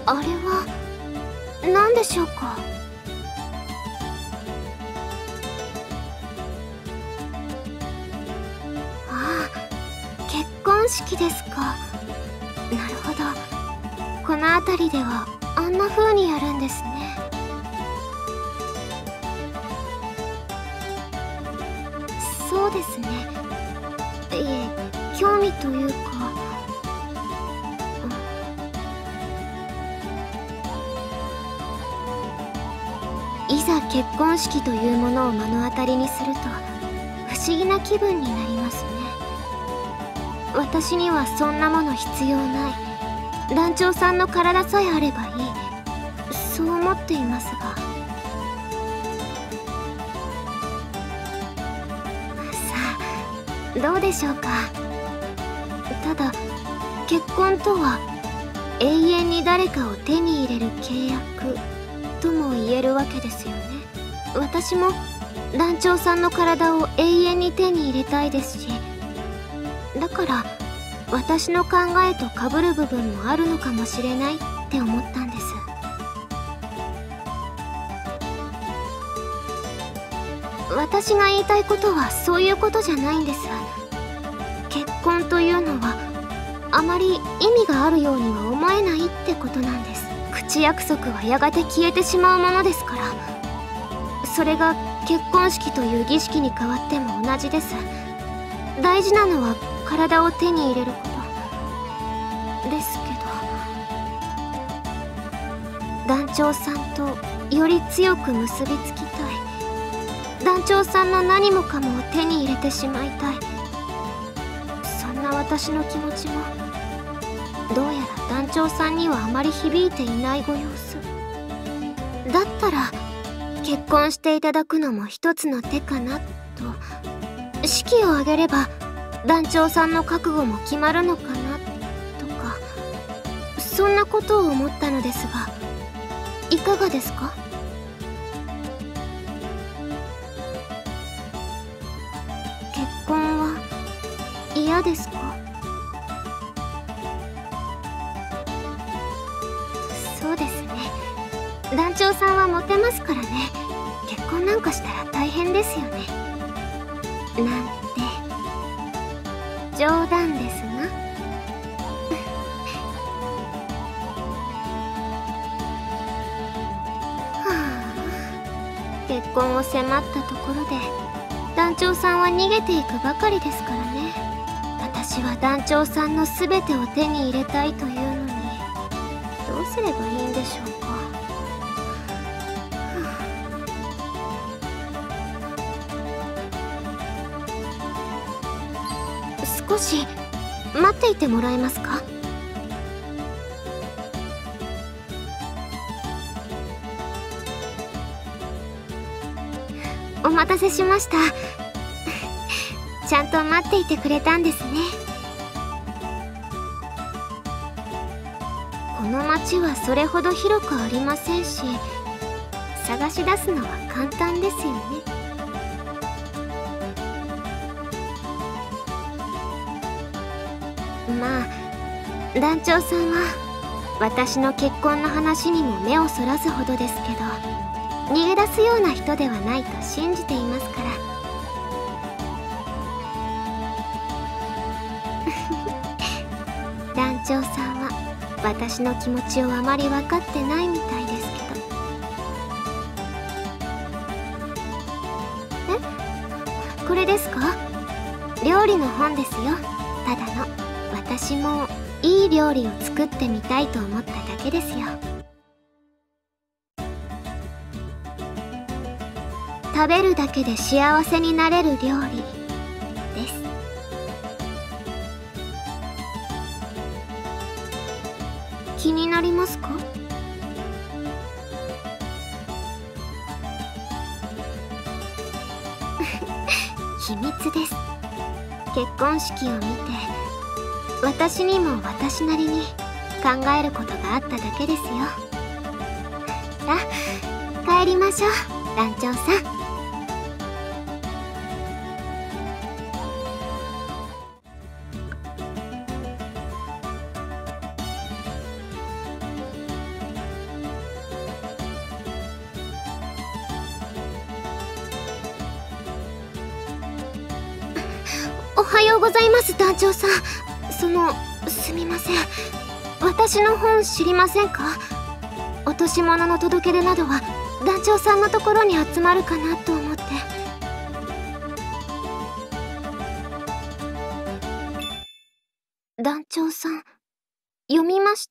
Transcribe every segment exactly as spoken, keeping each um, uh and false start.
あれは何でしょうか。ああ、結婚式ですか。なるほど。この辺りではあんな風にやるんですね。そうですね。いえ、興味というか、いざ結婚式というものを目の当たりにすると不思議な気分になりますね。私にはそんなもの必要ない。団長さんの体さえあればいい、そう思っていますが。さあ、どうでしょうか。ただ結婚とは永遠に誰かを手に入れる契約とも言えるわけですよね。私も団長さんの体を永遠に手に入れたいですし、だから私の考えと被る部分もあるのかもしれないって思ったんです。私が言いたいことはそういうことじゃないんです。結婚というのはあまり意味があるようには思えないってことなんです。口約束はやがて消えてしまうものですから。それが結婚式という儀式に変わっても同じです。大事なのは体を手に入れることですけど、団長さんとより強く結びつきたい。団長さんの何もかもを手に入れてしまいたい。そんな私の気持ちもどうやら団長さんにはあまり響いていないご様子。だったら結婚していただくのも一つの手かなと。式を挙げれば団長さんの覚悟も決まるのかなとか、そんなことを思ったのですが、いかがですか？結婚は嫌ですか？そうですね。団長さんはモテますからね。結婚なんかしたら大変ですよね。なんて冗談ですが。はあ、結婚を迫ったところで団長さんは逃げていくばかりですからね。私は団長さんの全てを手に入れたいというのに、どうすればいいんでしょうか。少し待っていてもらえますか？お待たせしました。ちゃんと待っていてくれたんですね。この町はそれほど広くありませんし、探し出すのは簡単ですよね。まあ団長さんは私の結婚の話にも目をそらすほどですけど、逃げ出すような人ではないと信じていますから。団長さんは私の気持ちをあまり分かってないみたいですけど。え、これですか？料理の本ですよ。ただの。私もいい料理を作ってみたいと思っただけですよ。食べるだけで幸せになれる料理です。気になりますか？秘密です。結婚式を見て私にも私なりに考えることがあっただけですよ。さあ帰りましょう、団長さん。 はようございます、団長さん。その、すみません。私の本知りませんか？落とし物の届け出などは団長さんのところに集まるかなと思って。団長さん、読みました？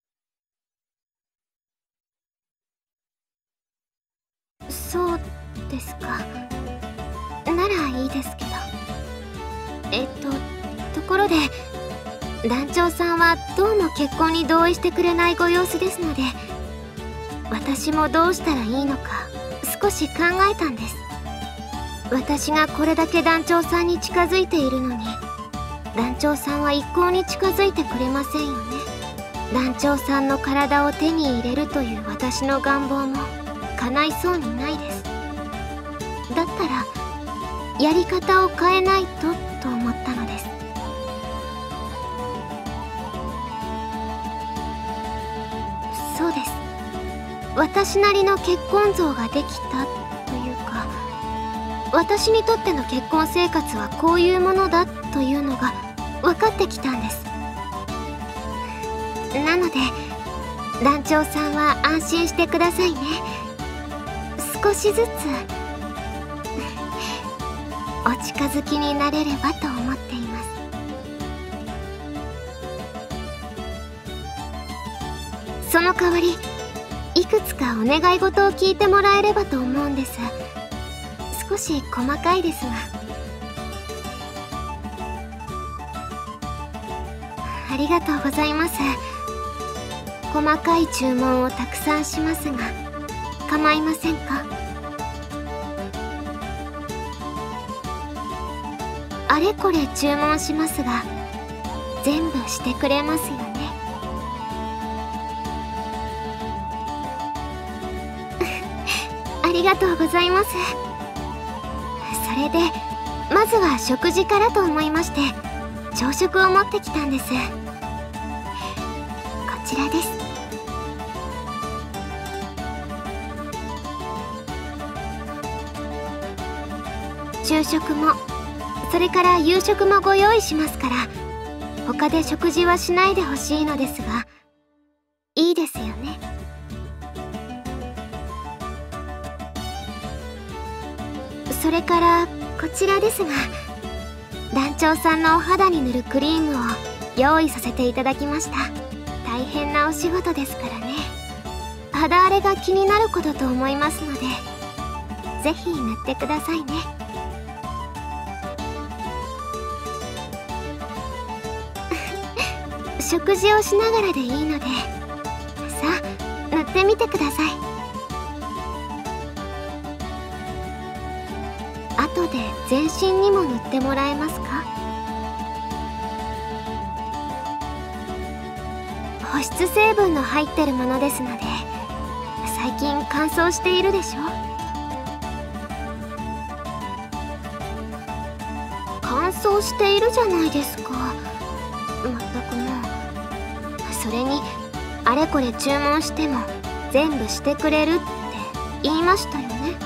そうですか。ならいいですけど。えっと、ところで、団長さんはどうも結婚に同意してくれないご様子ですので、私もどうしたらいいのか少し考えたんです。私がこれだけ団長さんに近づいているのに、団長さんは一向に近づいてくれませんよね。団長さんの体を手に入れるという私の願望も叶いそうにないです。だったらやり方を変えないとと思ったのです。そうです。私なりの結婚像ができたというか、私にとっての結婚生活はこういうものだというのが分かってきたんです。なので団長さんは安心してくださいね。少しずつお近づきになれればと思っています。その代わりいくつかお願い事を聞いてもらえればと思うんです。少し細かいですが。ありがとうございます。細かい注文をたくさんしますが構いませんか？あれこれ注文しますが全部してくれますよね？ありがとうございます。それでまずは食事からと思いまして朝食を持ってきたんです。こちらです。昼食もそれから夕食もご用意しますから、他で食事はしないでほしいのですがいいですよね？それからこちらですが、団長さんのお肌に塗るクリームを用意させていただきました。大変なお仕事ですからね。肌荒れが気になることと思いますのでぜひ塗ってくださいね。食事をしながらでいいのでさあ塗ってみてください。後で全身にも塗ってもらえますか？保湿成分の入ってるものですので最近乾燥しているでしょ？乾燥しているじゃないですか。まったくもう。それにあれこれ注文しても全部してくれるって言いましたよね。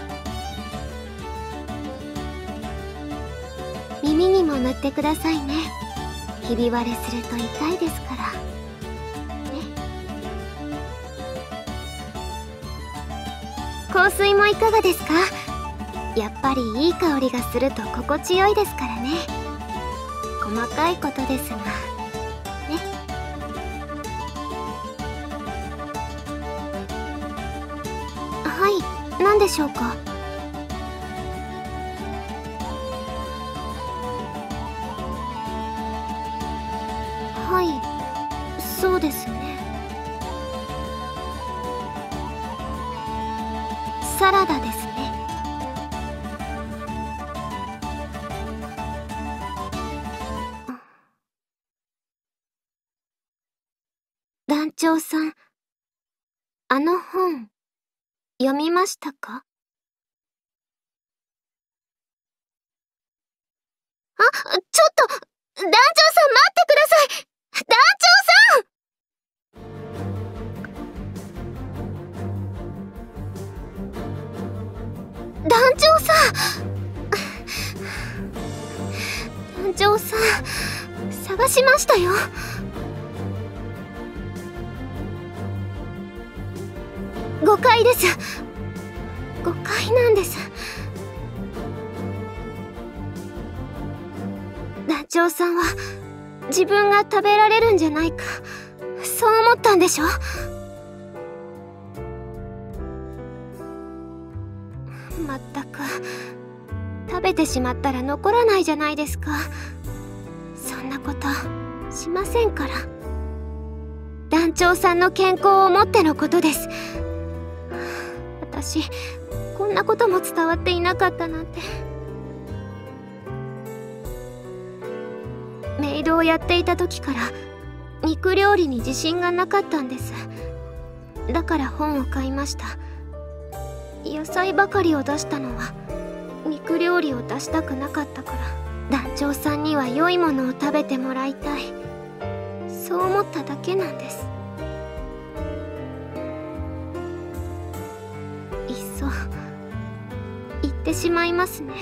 耳にも塗ってくださいね。ひび割れすると痛いですからね。香水もいかがですか？やっぱりいい香りがすると心地よいですからね。細かいことですがね。はい、何でしょうか？はい、そうですね。サラダですね。団長さん、あの本読みましたか？あ、ちょっと団長さん待ってください。団長さん団長さん長さん、探しましたよ。誤解です。誤解なんです。団長さんは自分が食べられるんじゃないか、そう思ったんでしょ。まったく、食べてしまったら残らないじゃないですか。そんなことしませんから。団長さんの健康をもってのことです。私、こんなことも伝わっていなかったなんて。メイドをやっていた時から肉料理に自信がなかったんです。だから本を買いました。野菜ばかりを出したのは肉料理を出したくなかったから。団長さんには良いものを食べてもらいたい、そう思っただけなんです。いっそ言ってしまいますね。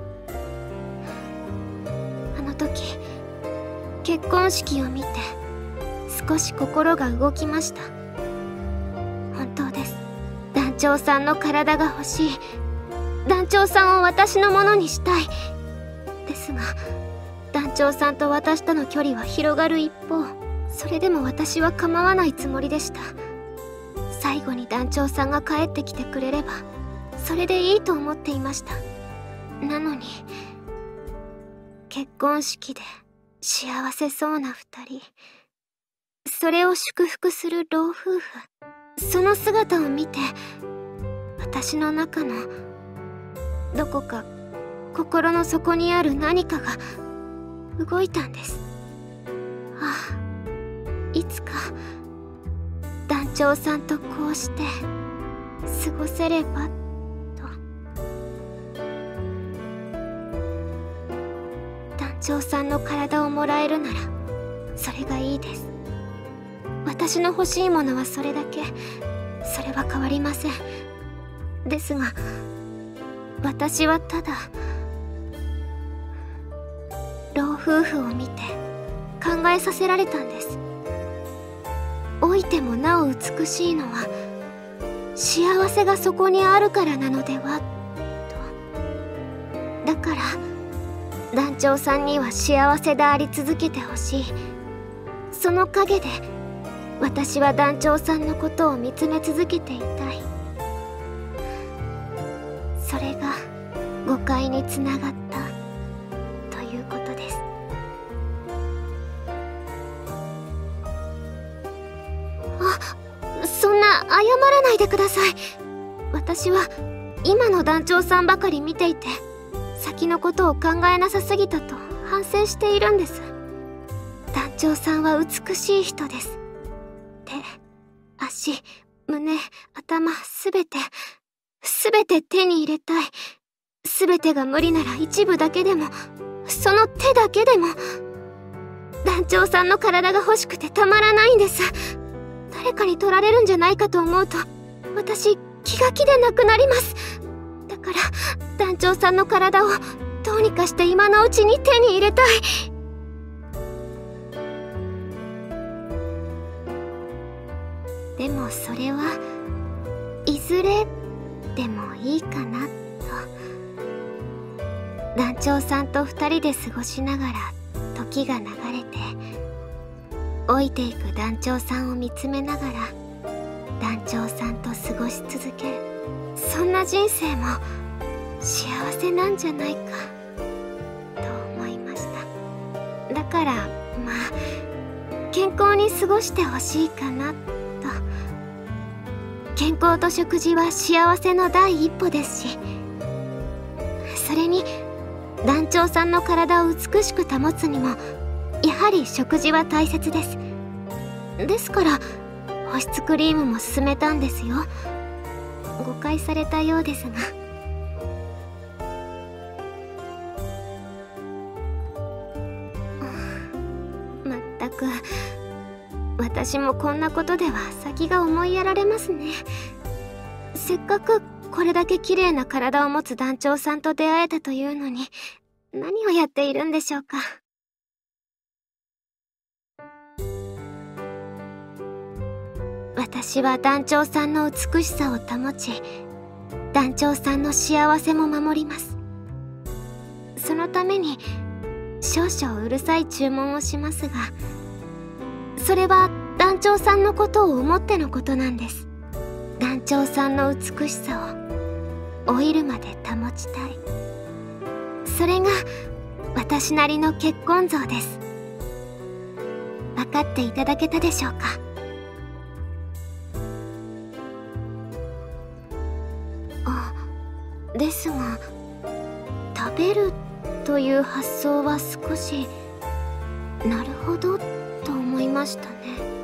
あの時結婚式を見て少し心が動きました。本当です。団長さんの体が欲しい。団長さんを私のものにしたい。ですが、団長さんと私との距離は広がる一方、それでも私は構わないつもりでした。最後に団長さんが帰ってきてくれれば、それでいいと思っていました。なのに、結婚式で幸せそうな二人、それを祝福する老夫婦、その姿を見て、私の中のどこか心の底にある何かが動いたんです。ああ、いつか団長さんとこうして過ごせればと。団長さんの体をもらえるならそれがいいです。私の欲しいものはそれだけ。それは変わりません。ですが、私はただ老夫婦を見て考えさせられたんです。老いてもなお美しいのは幸せがそこにあるからなのではと。だから団長さんには幸せであり続けてほしい。その陰で私は団長さんのことを見つめ続けていたい。それが誤解につながったということです。あ、そんな謝らないでください。私は今の団長さんばかり見ていて、先のことを考えなさすぎたと反省しているんです。団長さんは美しい人です。手、足、胸、頭、すべて、すべて手に入れたい。すべてが無理なら一部だけでも、その手だけでも。団長さんの体が欲しくてたまらないんです。誰かに取られるんじゃないかと思うと、私気が気でなくなります。だから団長さんの体をどうにかして今のうちに手に入れたい。でもそれはいずれでもいいかなと。団長さんと二人で過ごしながら時が流れて、老いていく団長さんを見つめながら団長さんと過ごし続ける、そんな人生も幸せなんじゃないかと思いました。だからまあ健康に過ごしてほしいかなと。健康と食事は幸せの第一歩ですし、それに団長さんの体を美しく保つにもやはり食事は大切です。ですから保湿クリームも勧めたんですよ。誤解されたようですが。まったく私もこんなことでは先が思いやられますね。せっかくこれだけ綺麗な体を持つ団長さんと出会えたというのに、何をやっているんでしょうか。 私は団長さんの美しさを保ち、団長さんの幸せも守ります。そのために少々うるさい注文をしますが、それは団長さんのことを思ってのことなんです。団長さんの美しさを老いるまで保ちたい。それが私なりの結婚像です。分かっていただけたでしょうか。あ、ですが、食べるという発想は少しなるほどと思いましたね。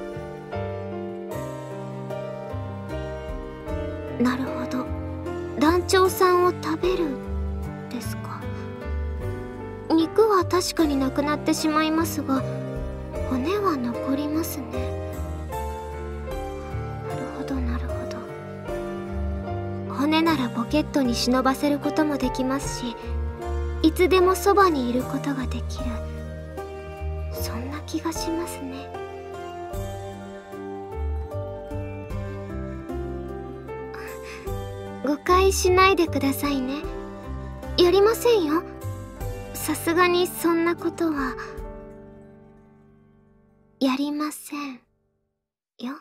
なるほど、団長さんを食べるですか。肉は確かになくなってしまいますが、骨は残りますね。なるほどなるほど。骨ならポケットに忍ばせることもできますし、いつでもそばにいることができる、そんな気がしますね。誤解しないでくださいね。やりませんよ。さすがにそんなことはやりませんよ。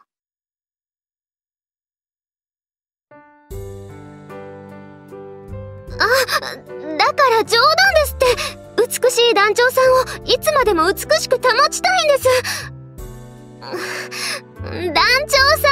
あ、だから冗談ですって。美しい団長さんをいつまでも美しく保ちたいんです。団長さ